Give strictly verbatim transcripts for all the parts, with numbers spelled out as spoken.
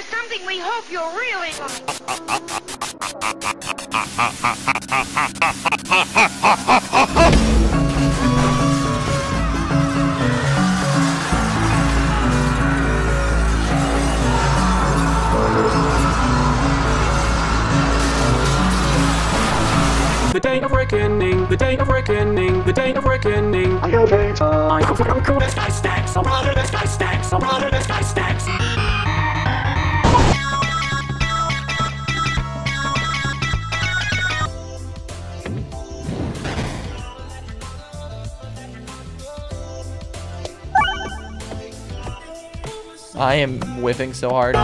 something we hope you'll really The day of reckoning, the day of reckoning, the day of reckoning. I go back to I go for cool the sky stacks, I'll brother the sky stacks, I'll brother the sky stacks. I am whiffing so hard.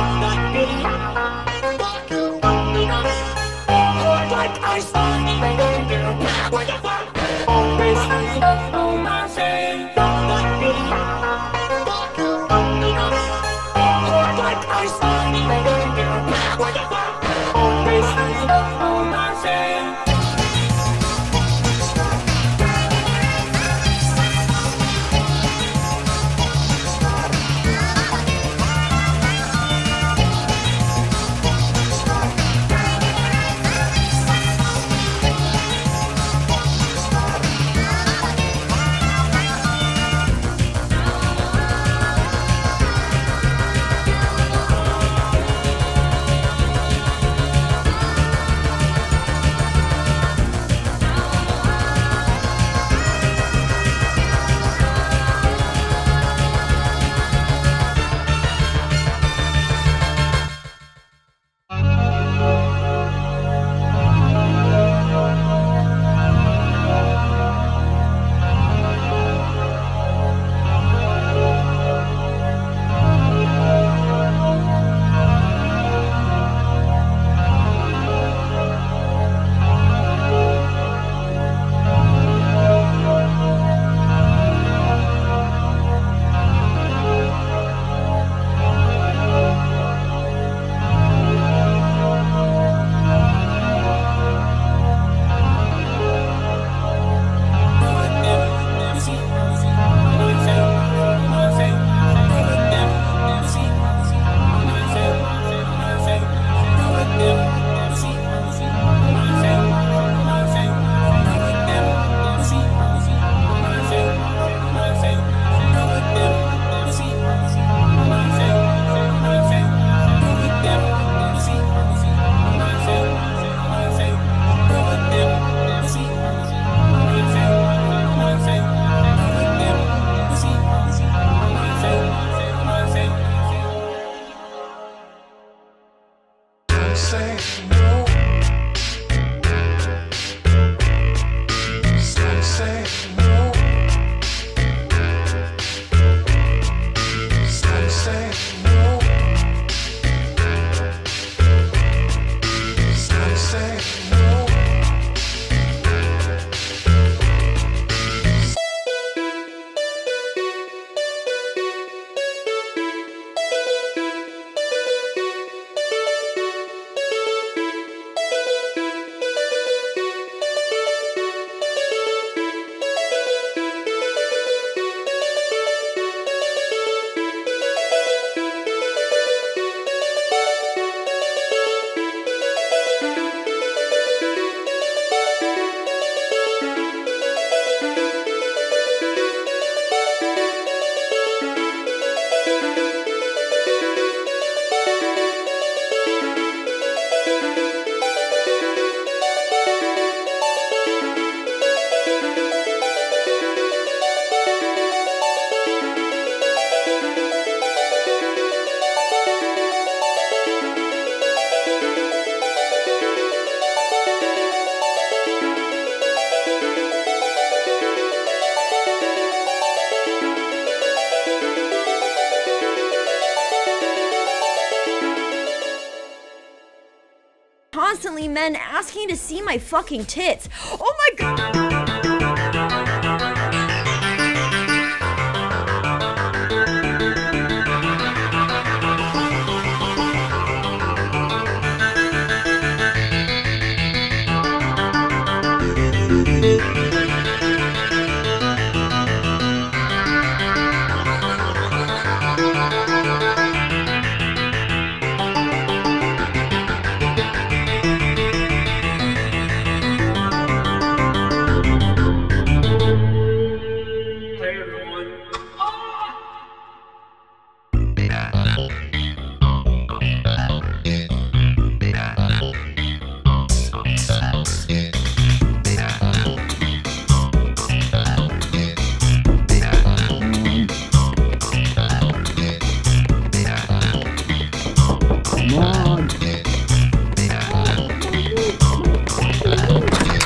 Constantly men asking to see my fucking tits. Oh my god.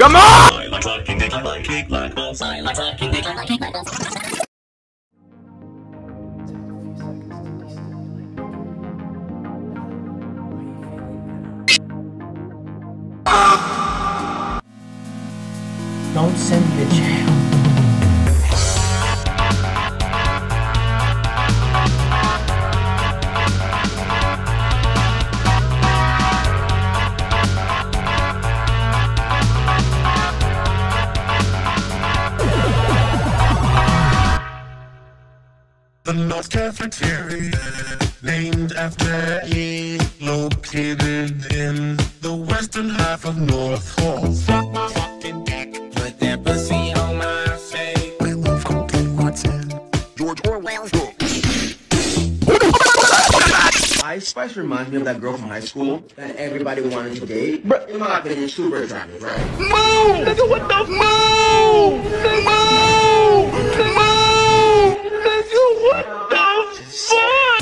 Come on! I like sucking dick, I like cake like balls. I like sucking dick, I like cake like balls. Don't send me to jail. The North Cafeteria, named after E, located in the western half of North Hall. Suck my fucking dick, put that pussy on my face. I love cocaine, what's in George Orwell's book. Ice Spice reminds me of that girl from high school that everybody wanted to date. But in my opinion, super attractive, right? Move! Nigga, what the move? Move! Move! Nigga, what the fuck?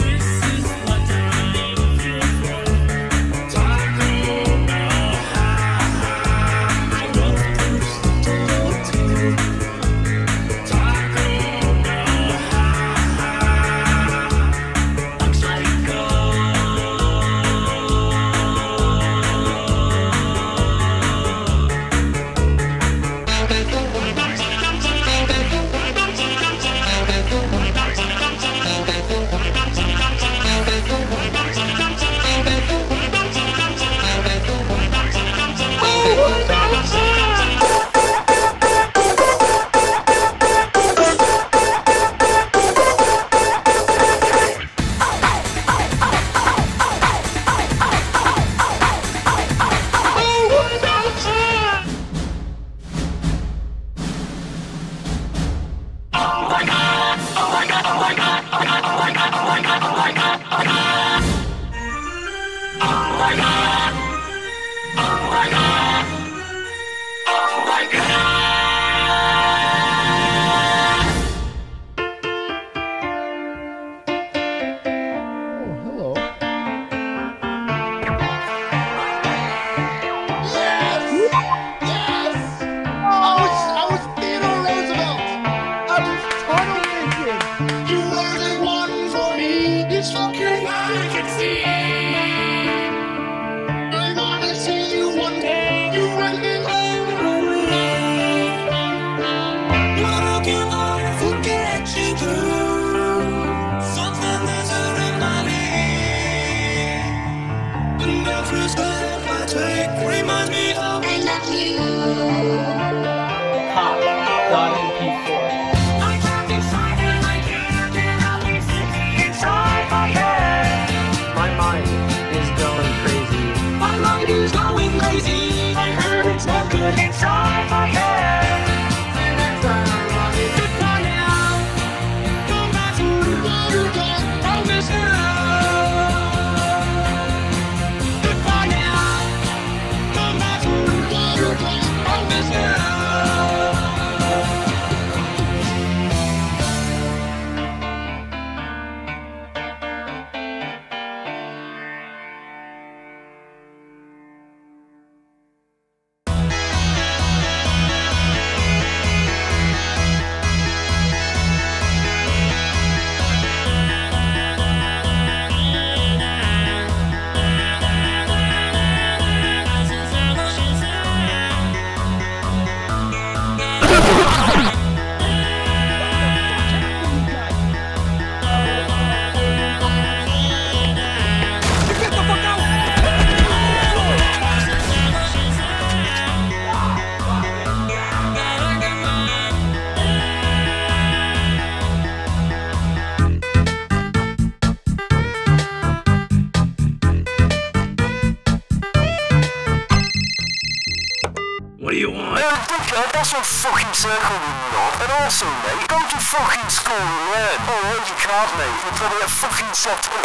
What do you want? Uh, dickhead, that's a fucking circle you're not. And also, mate, go to fucking school and learn. Alright, you can't, mate. You're probably a fucking set up.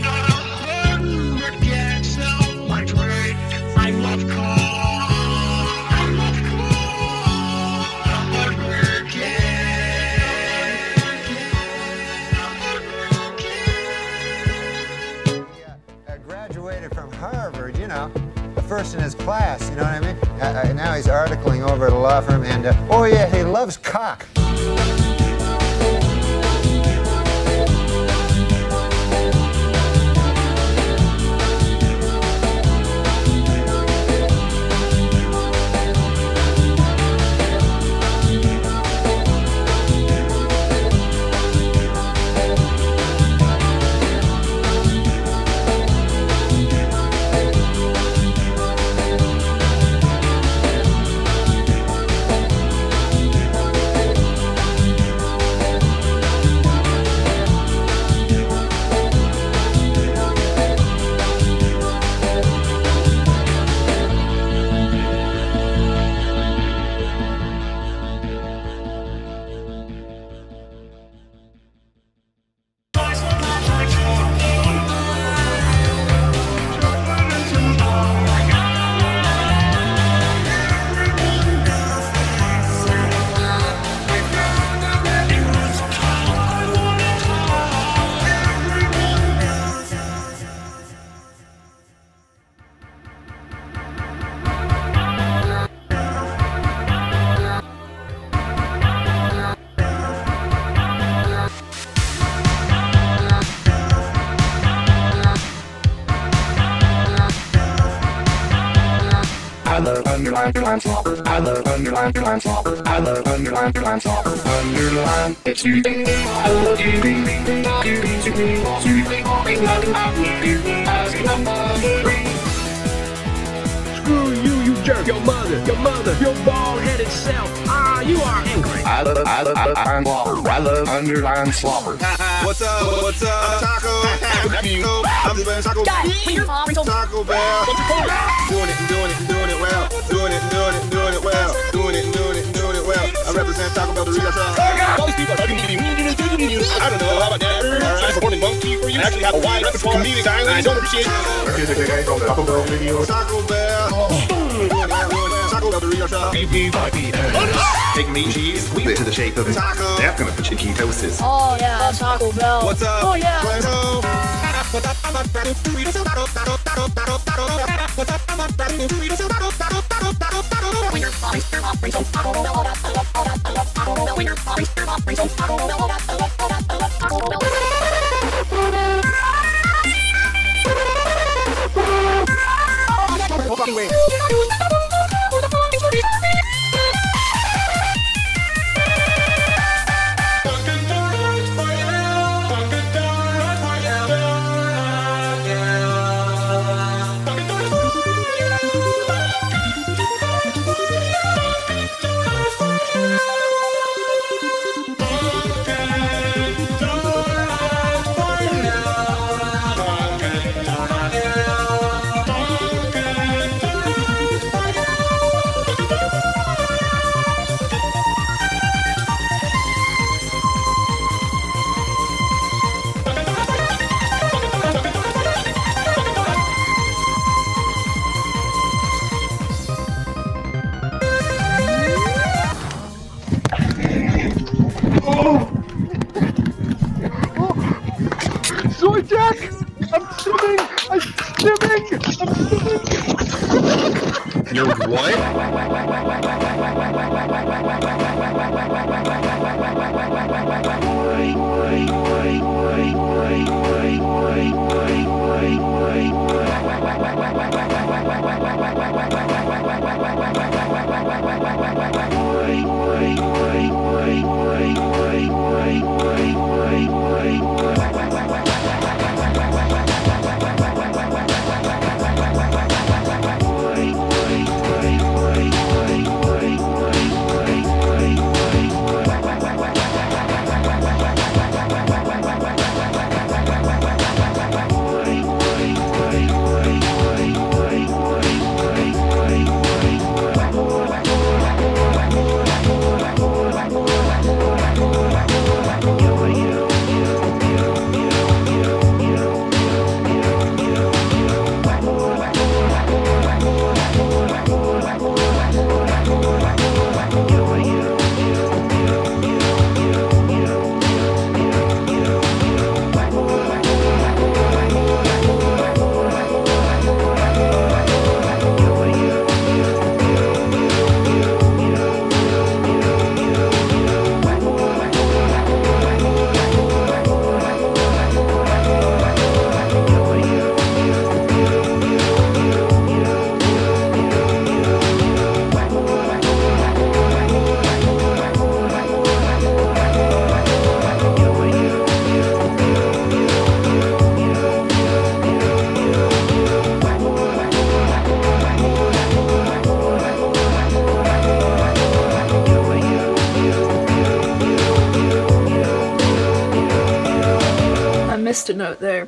member of the law firm, and uh, oh yeah, he loves cock. I love underline, underline, slobber. I love underline, underline, slobber. I love underline, underline, slobber. Underline, it's you. I love you. Screw you, you jerk. Your mother, your mother, your bald-headed self. Ah, you are angry. I love, I love, I love, I love, I love underline, slobber. What's up? What's up? I'm Taco. I'm the best Taco Bell. Taco Bell. Doing it and doing it and doing it well. Doing it and doing it and doing it well. Doing it and doing it and doing it well. I represent Taco Bell Doritos. All these people are talking to me. I don't know. How about that? I'm supporting Monkey for you. I actually have a wide repertoire of comedic dialogue. I don't appreciate it. Taco Bell video. Taco Bell. Taco Bell Doritos. Take meat, cheese, squeeze it to the shape of a taco. That's gonna put you in ketosis. Oh yeah, Taco Bell. What's up? Oh yeah. Let's go. No fucking way. Soy Jack! I'm swimming! I'm swimming! I'm swimming! You're what? missed a note there.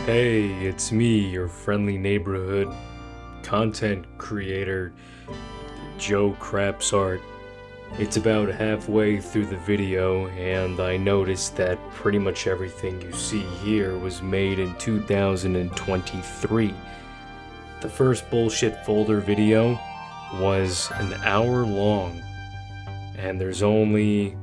Hey, it's me, your friendly neighborhood content creator, Joe Crapsart. It's about halfway through the video, and I noticed that pretty much everything you see here was made in two thousand twenty-three. The first Bullshit Folder video was an hour long, and there's only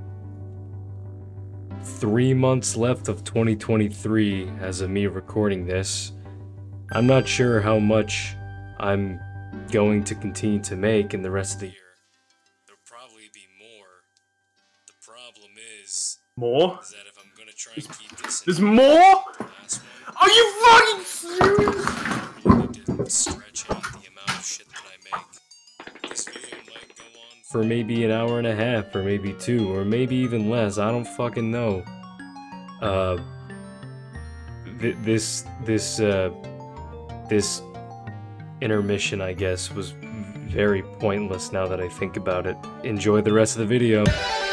three months left of twenty twenty-three as of me recording this. I'm not sure how much I'm going to continue to make in the rest of the year. There'll probably be more. The problem is... More? Is that if I'm gonna try and keep this... There's more? Are you fucking serious? I really didn't stretch out the amount of shit that I make. This video might go on for maybe an hour and a half, or maybe two, or maybe even less. I don't fucking know. Uh... Th this... This, uh... This... intermission, I guess, was very pointless now that I think about it. Enjoy the rest of the video.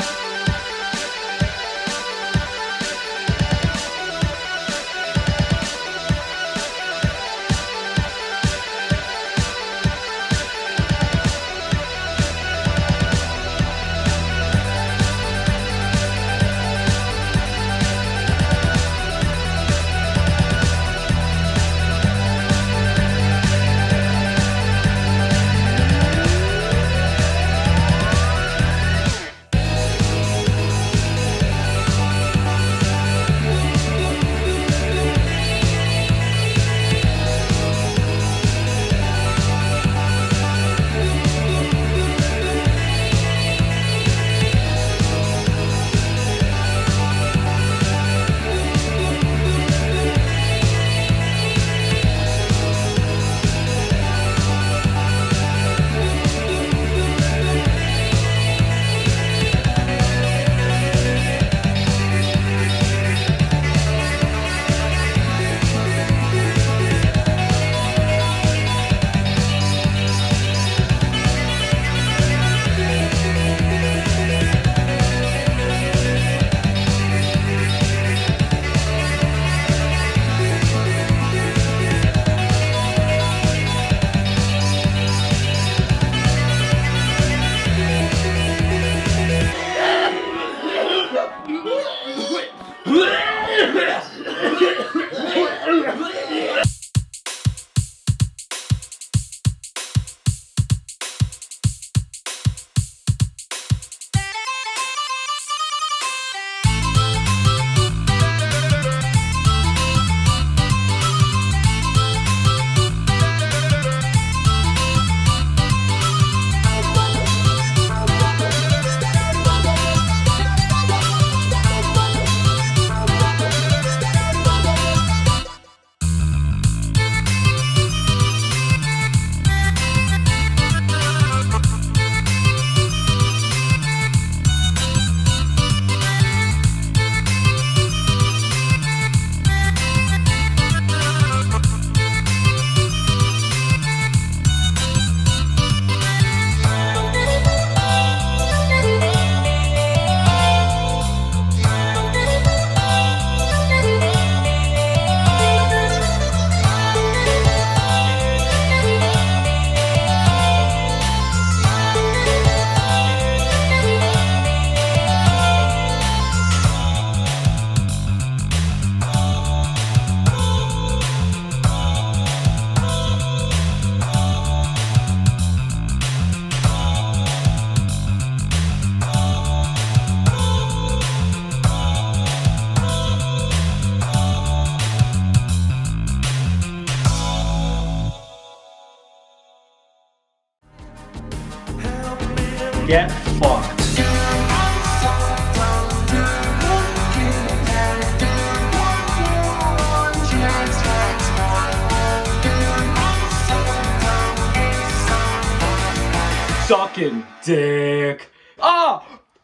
Get fucked. Sucking dick. Ah!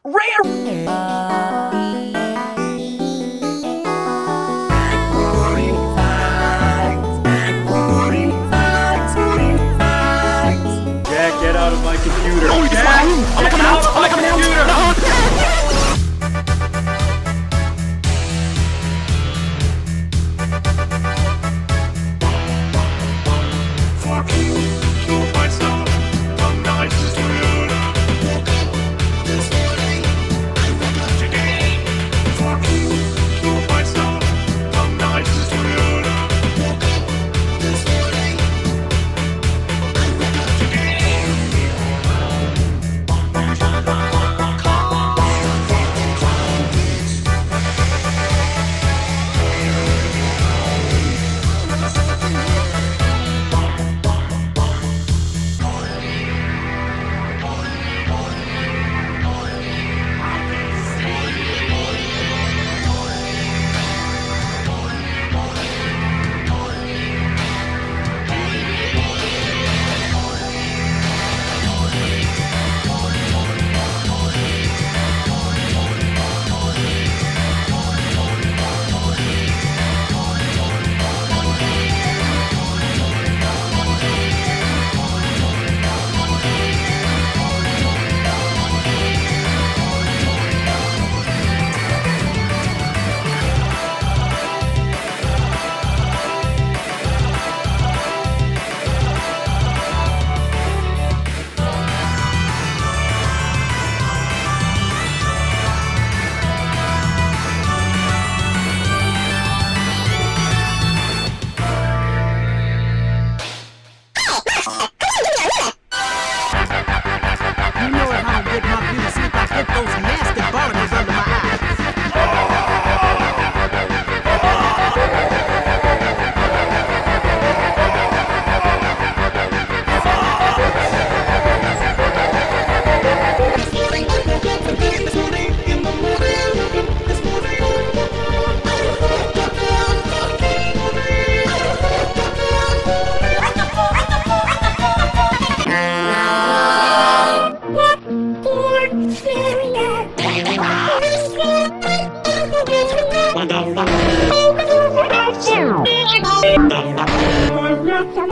Rare! Get out of my computer. Oh, get out, get out of my computer.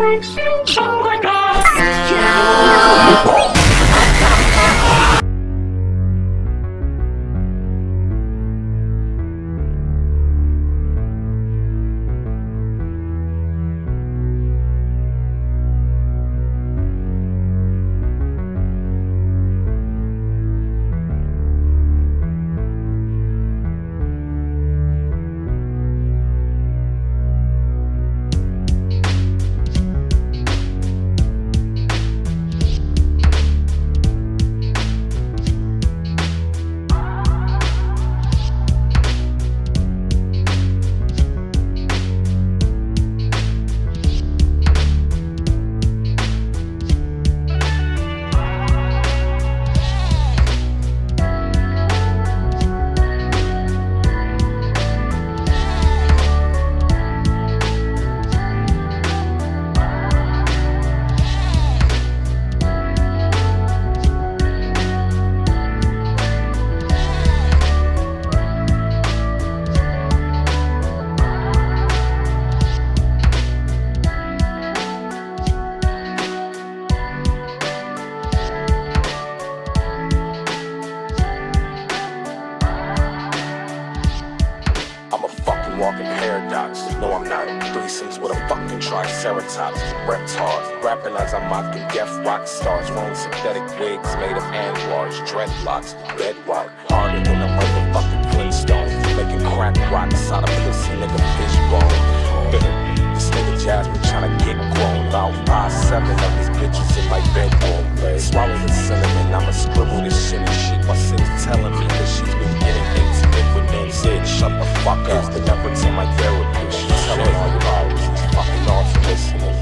walking paradox. No, I'm not. Threesomes with a fucking triceratops. Reptiles, rapping as I'm mocking death rock stars. Wearing synthetic wigs made of anwars, dreadlocks, bedrock. Harder than a motherfucking Flintstone. Making crack rocks out of pussy nigga fishbone. This nigga Jasmine tryna get grown. About five, seven of these bitches in my bedroom. Swallow the cinnamon, I'ma scribble this shit and shit. My sister's telling me that she's been getting intimate with them. Said, shut the fuck up. The never to my therapist. She's telling all your hours. She's fucking off and listening.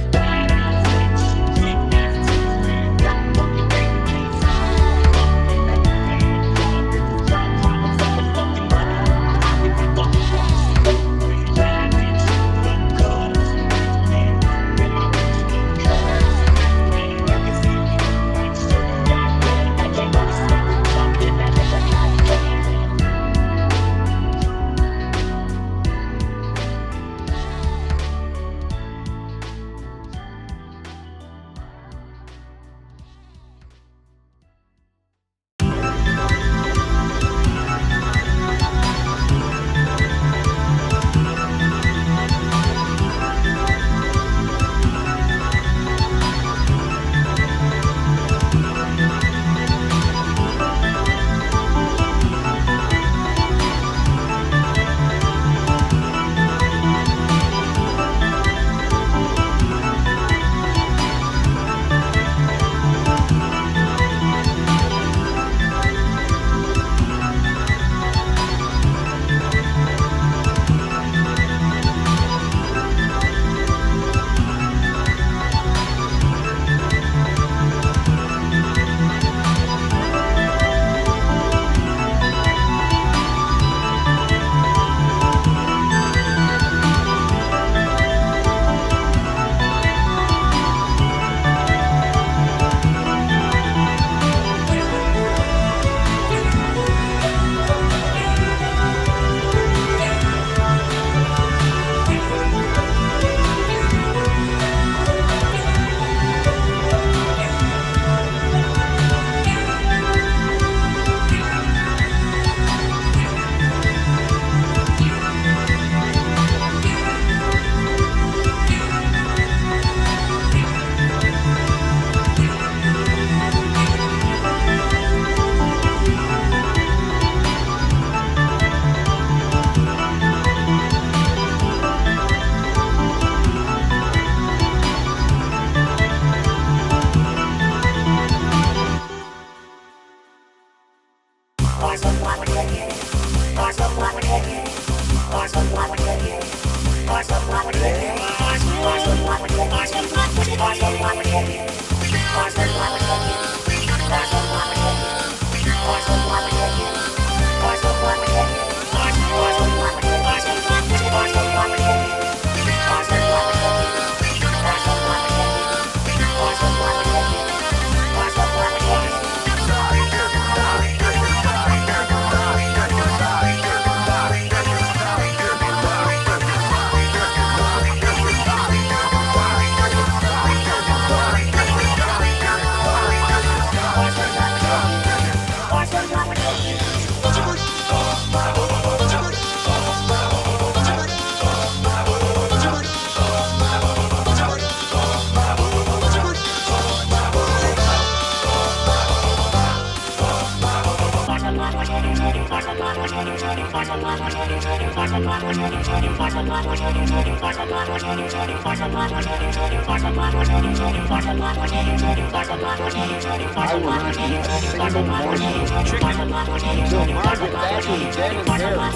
I will not eat a single morsel of chicken until Margaret Thatcher is dead and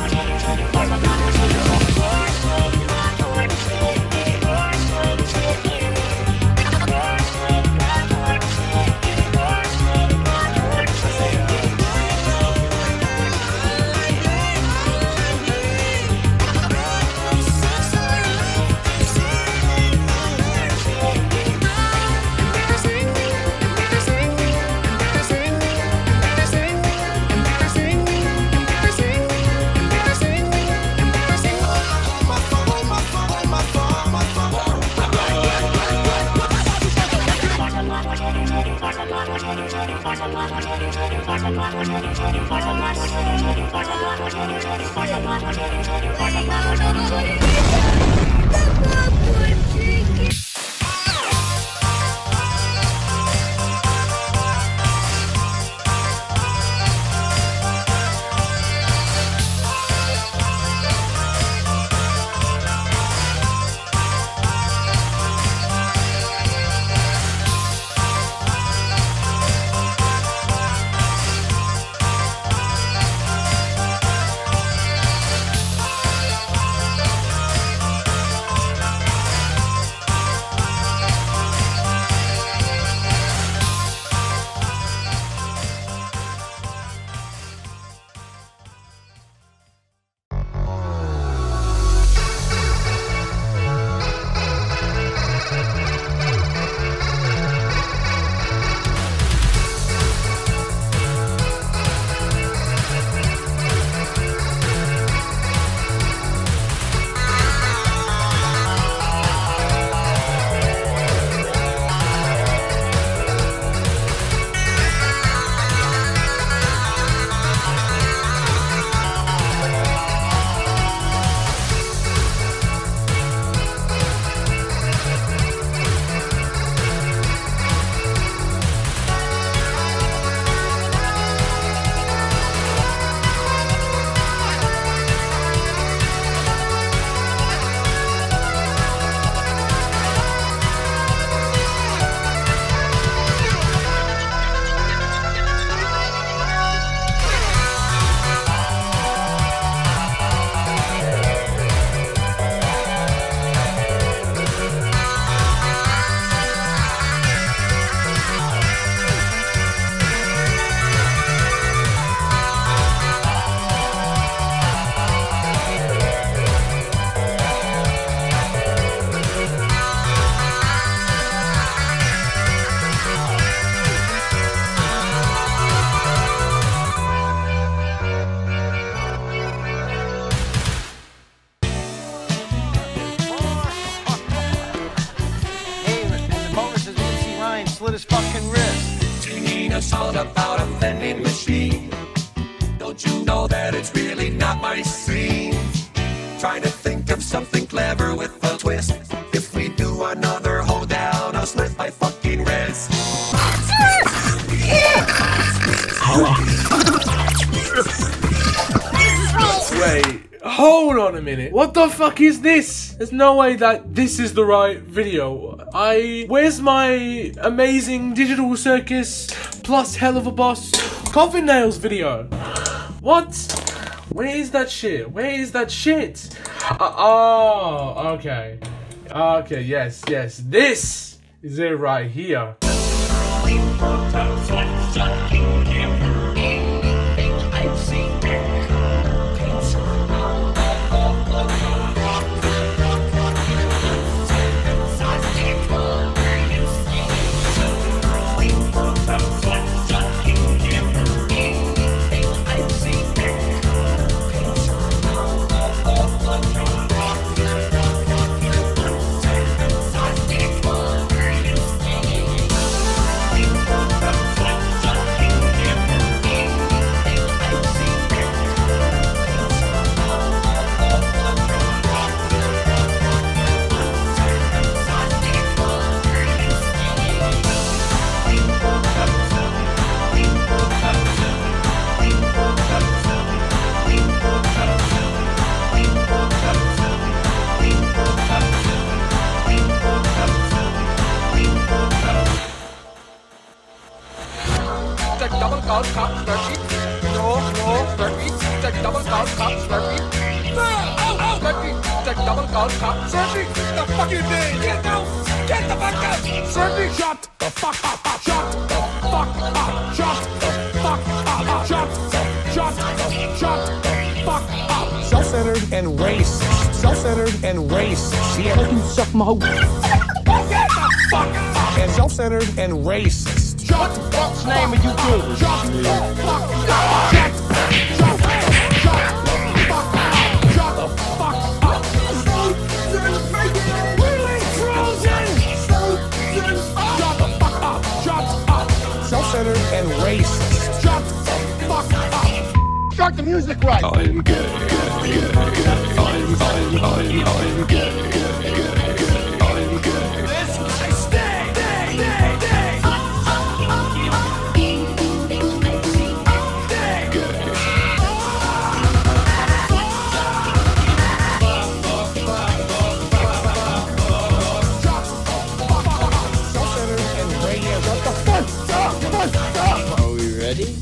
slit his fucking wrist. Singing a song about a vending machine. Don't you know that it's really not my scene? Trying to think of something clever with a twist. If we do another hoedown, I'll slit my fucking wrist. Wait, hold on a minute. What the fuck is this? There's no way that this is the right video. I... Where's my amazing Digital Circus plus Hell of a Boss Coffin Nails video? What? Where is that shit? Where is that shit? Uh, oh, okay. Okay, yes, yes. This is it right here. No, no, Slurpee, the double gold cup, Slurpee. Oh, oh, Slurpee, the double gold cup, Slurpee. The fucking thing. Get out, get the fuck out, Slurpee. Shut the fuck up, shut the fuck up, shut the fuck up, shut the, shut the, shut the fuck up. Self-centered and racist. Self-centered and racist. Yeah, you suck my hoe. Get the fuck up. And self-centered and racist. Shut the fuck's name of YouTube. Shut the fuck up. Shut, shut, shut the fuck up. Shut the fuck up. Really frozen. Shut the fuck up. Shut up. Self-centered and racist. Shut the fuck up. Start the music right. I'm gay, gay, gay, gay. I'm, I'm, I'm, I'm gay, gay, gay, gay. I'm gay. Listen, I stay, stay, stay, stay. Are we ready?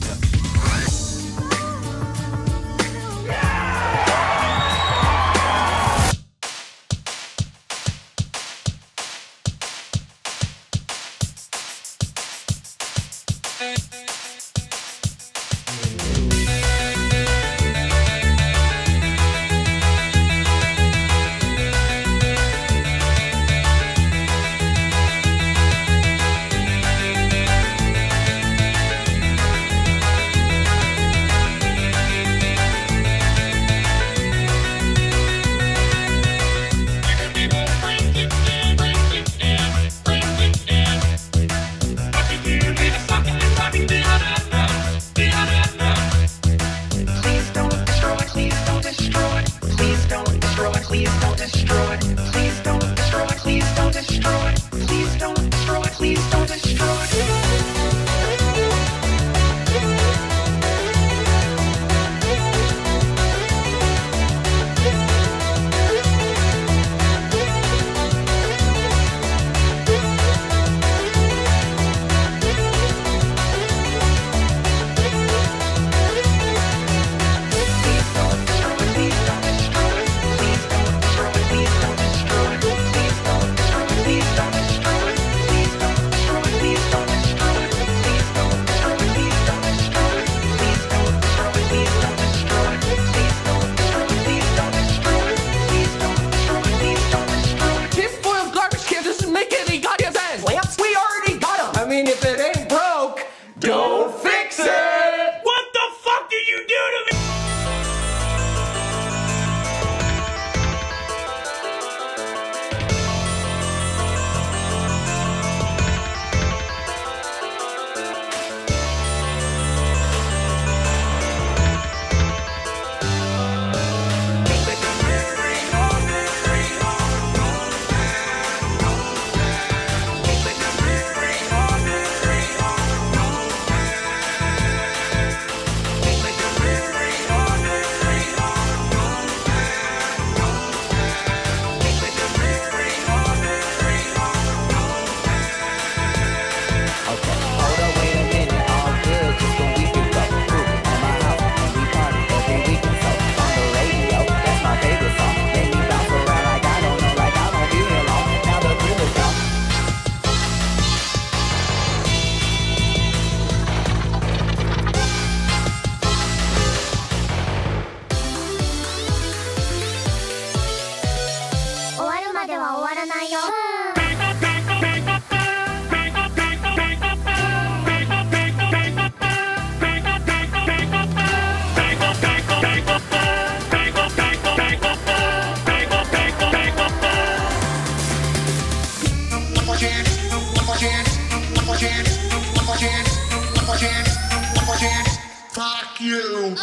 Fuck you.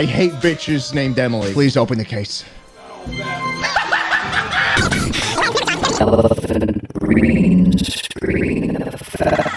I hate bitches named Emily. Please open the case. Green screen effect.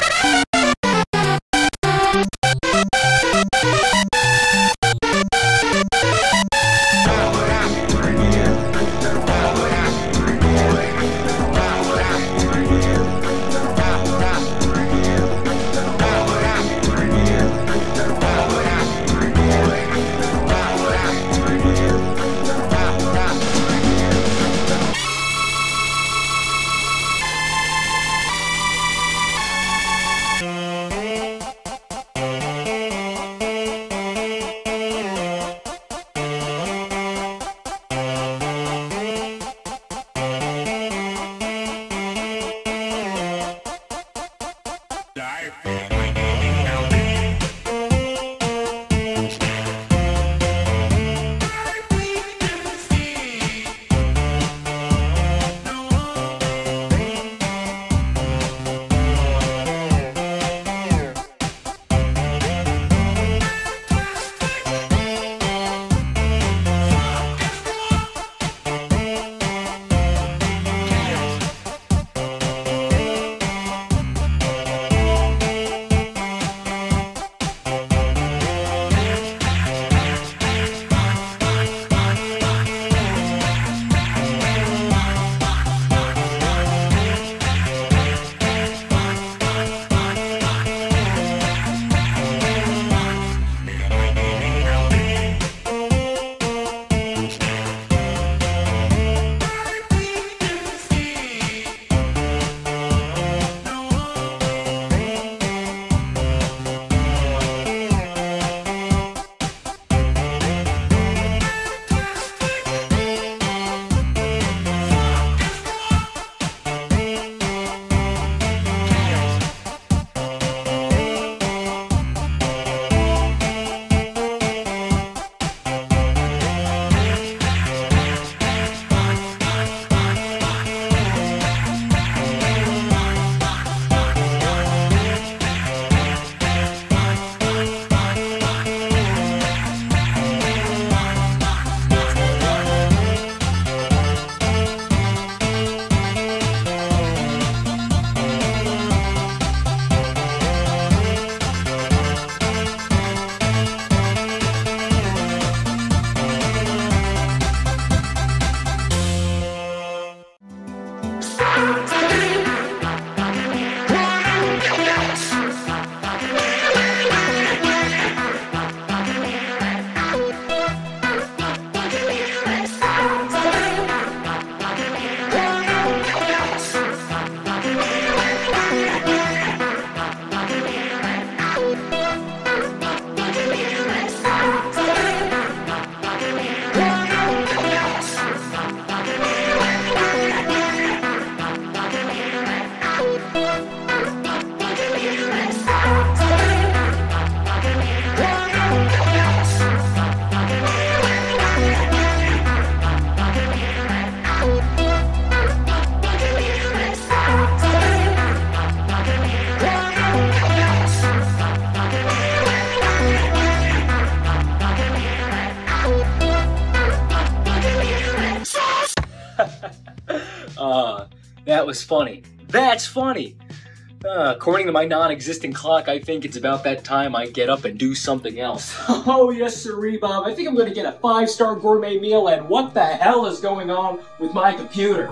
uh, that was funny. That's funny. Uh, according to my non-existent clock, I think it's about that time I get up and do something else. Oh yes, sirree, Bob. I think I'm gonna get a five-star gourmet meal, and what the hell is going on with my computer?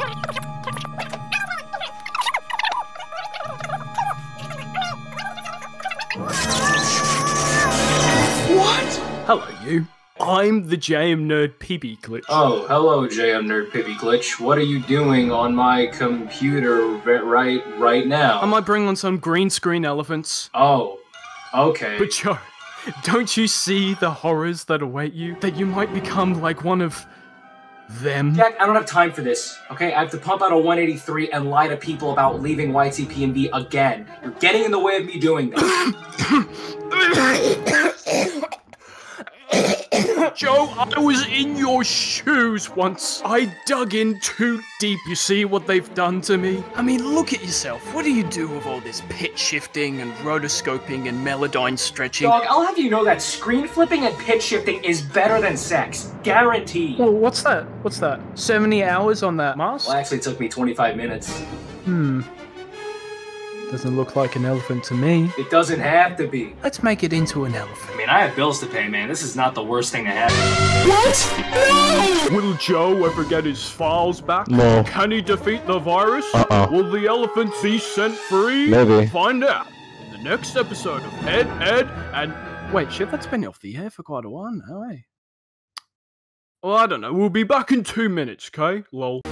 What? Hello, you. I'm the J M Nerd Pibby Glitch. Oh, hello, J M Nerd Pibby Glitch. What are you doing on my computer right right now? I might bring on some green screen elephants. Oh, okay. But Joe, don't you see the horrors that await you? That you might become like one of them? Jack, I don't have time for this, okay? I have to pump out a one eighty-three and lie to people about leaving Y T P M V again. You're getting in the way of me doing this. Joe, I was in your shoes once. I dug in too deep. You see what they've done to me? I mean, look at yourself. What do you do with all this pitch shifting and rotoscoping and Melodyne stretching? Dog, I'll have you know that screen flipping and pitch shifting is better than sex. Guaranteed. Well, what's that? What's that? seventy hours on that mask? Well, actually, it took me twenty-five minutes. Hmm. Doesn't look like an elephant to me. It doesn't have to be. Let's make it into an elephant. I mean, I have bills to pay, man. This is not the worst thing to happen. What? No! Will Joe ever get his files back? No. Can he defeat the virus? Uh-uh. Will the elephant be sent free? Maybe. Find out in the next episode of Ed, Ed, and... Wait, shit, that's been off the air for quite a while now, eh? Well, I don't know. We'll be back in two minutes, okay? Lol.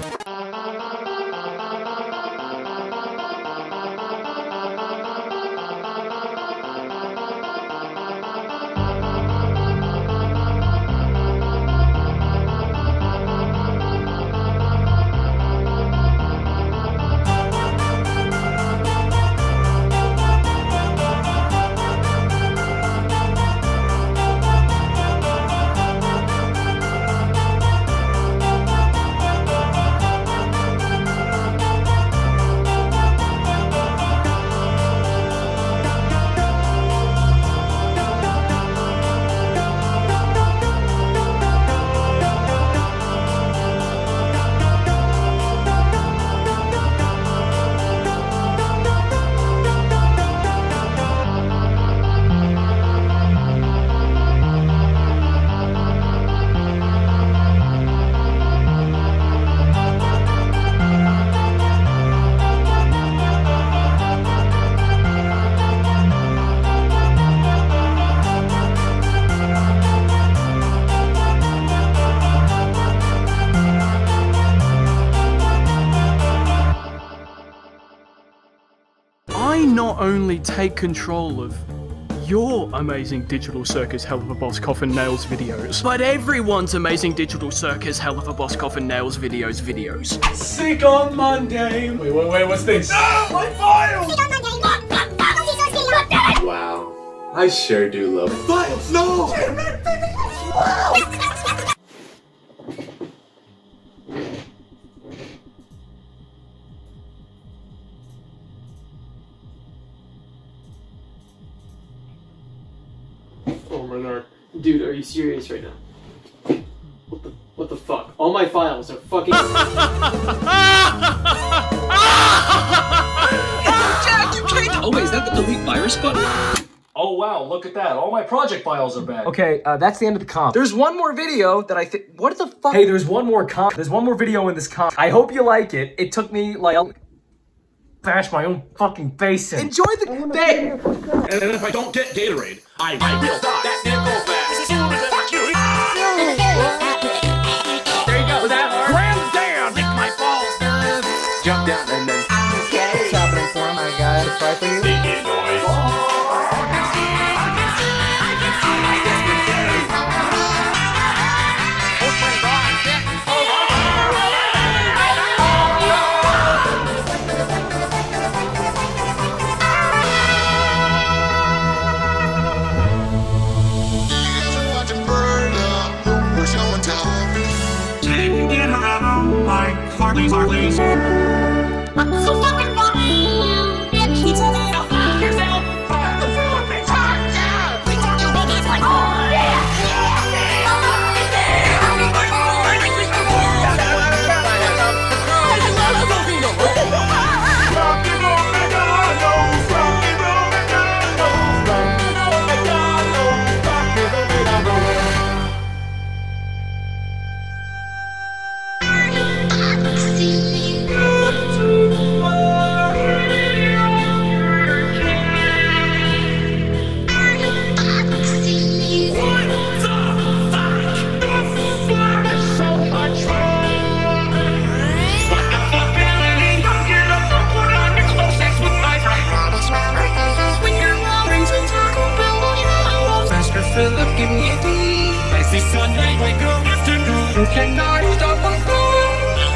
Not only take control of your amazing Digital Circus Hell of a Boss Coffin Nails videos, but everyone's amazing Digital Circus Hell of a Boss Coffin Nails videos videos. Sick on Monday. Wait, wait, wait, what's this? No, my files! Wow, I sure do love files. No! Oh my god. Dude, are you serious right now? What the what the fuck? All my files are fucking Jack, you can't. Oh wait, is that the delete virus button? Oh wow, look at that. All my project files are back. Okay, uh, that's the end of the comp. There's one more video that I think. What the fuck? Hey, there's one more comp. There's one more video in this comp. I hope you like it. It took me like. Bash my own fucking face in. Enjoy the day. And then if I don't get Gatorade, I, I will die. That nickel back. Fuck you. There you go. Was that hard? Grams down. Lick my balls. Jump down and then. What's happening for him? I got a surprise for you. Big noise. Harley's, Harley's. Philip, give me a D. I see Sunday, wake up afternoon. You cannot stop my phone.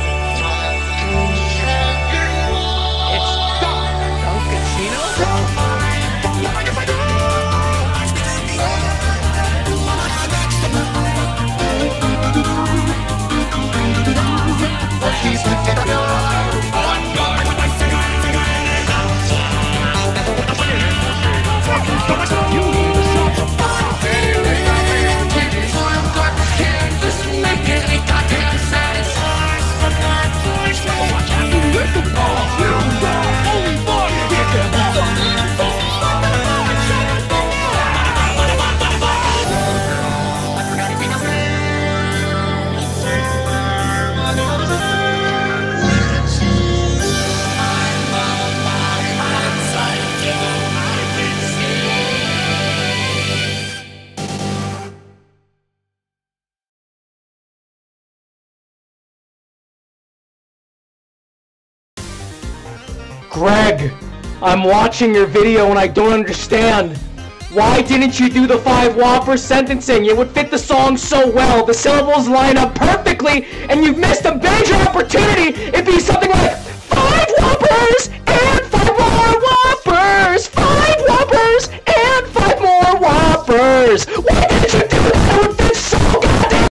It's Don Casino. Greg, I'm watching your video and I don't understand. Why didn't you do the five Whopper sentencing? It would fit the song so well. The syllables line up perfectly, and you've missed a major opportunity. It'd be something like five Whoppers and five more Whoppers, five Whoppers and five more Whoppers. Why